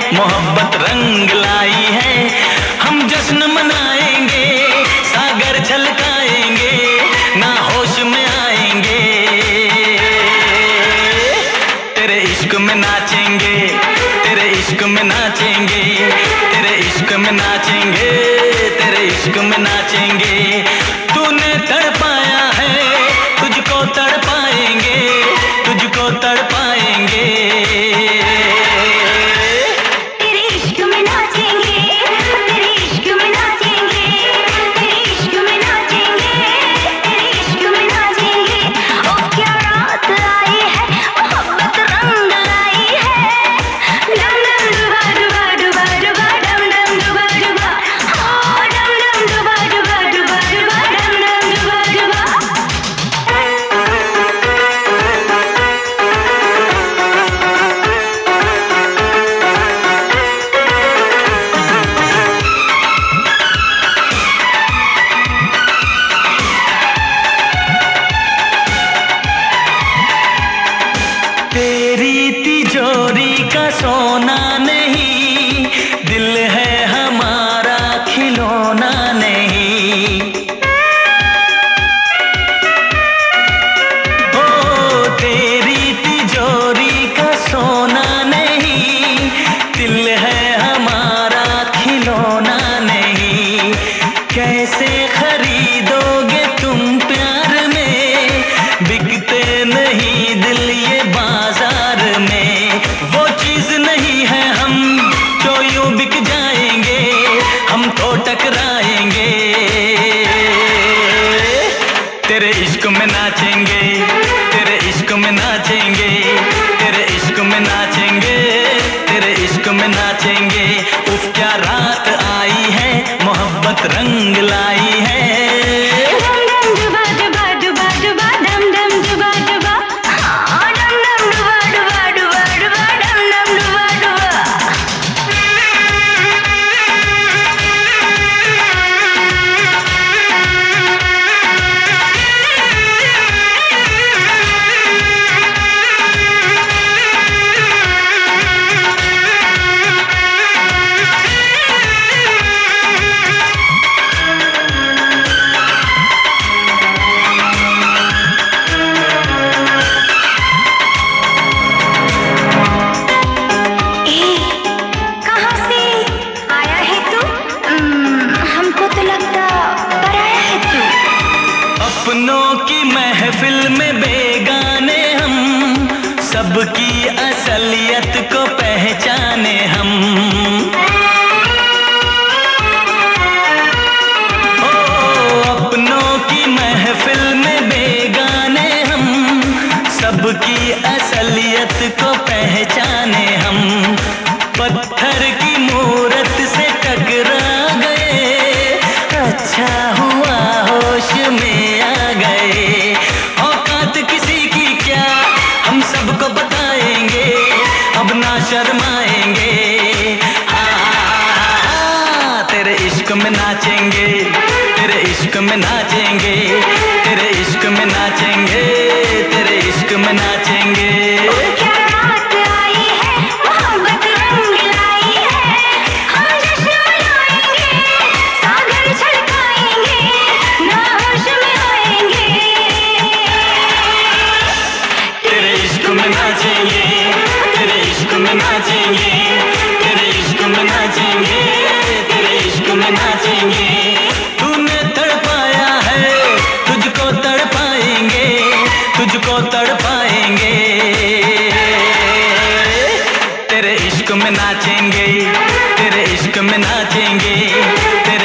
मोहब्बत रंग लाई है। हम जश्न मनाएंगे, सागर छलकाएंगे, ना होश में आएंगे। तेरे इश्क में नाचेंगे, तेरे इश्क में नाचेंगे, तेरे इश्क में नाचेंगे, तेरे इश्क में नाचेंगे। तूने तड़पाया है, तुझको तड़पाएंगे, तुझको तड़पाएंगे। तेरे इश्क में नाचेंगे, तेरे इश्क में नाचेंगे, तेरे इश्क में नाचेंगे, तेरे इश्क में नाचेंगे। ओ क्या रात आई है, मोहब्बत रंग लाई है। डम डम डुबा डुबा डुबा डुबा, डम डम डुबा डुबा, हाँ डम डम डुबा डुबा डुबा डुबा, डम डम डुबा डुबा। तेरी तिजोरी का सोना नहीं, दिल है हमारा खिलौना नहीं। ओ तेरी तिजोरी का सोना नहीं, दिल है हमारा खिलौना नहीं। कैसे खरीदोगे तुम प्यार में, बिकते नहीं दिल ये बाजार में। वो चीज नहीं है हम जो यूं बिक जाएंगे, हम तो टकराएंगे। तेरे इश्क में नाचेंगे, तेरे इश्क में नाचेंगे, तेरे इश्क में नाचेंगे, तेरे इश्क में नाचेंगे। उफ क्या रात आई है, मोहब्बत रंग लाई है। डम डम डुबा डुबा डुबा डुबा, डम डम डुबा डुबा, हाँ डम डम डुबा डुबा डुबा डुबा, डम डम डुबा डुबा। कहाँ से आया है तू? हमको तो लगता पराया है तू। अपनों की महफिल में बेगाने हम, सबकी असलियत को पहचाने हम। ओ अपनों की महफिल में बेगाने हम, सबकी असलियत को पहचाने हम। पत्थर की मूरत से टकरा गए, अच्छा हुआ होश में आ गए। औकात किसी की क्या, हम सबको बताएंगे, अब ना शर्माएंगे। हाँ तेरे इश्क में नाचेंगे, तेरे इश्क में नाचेंगे, तेरे इश्क में नाचेंगे, तेरे इश्क में नाचेंगे। क्या रात आई है, मोहब्बत रंग लाई है। हम जश्न मनाएंगे, सागर छलकाएंगे, ना होश में आएंगे। तेरे इश्क में नाचेंगे, तेरे इश्क में नाचेंगे, तेरे इश्क में नाचेंगे, तेरे इश्क में नाचेंगे। तूने तड़पाया है, तुझको तड़पाएंगे, तुझको तड़पाएंगे। तेरे इश्क में नाचेंगे, तेरे इश्क में नाचेंगे, तेरे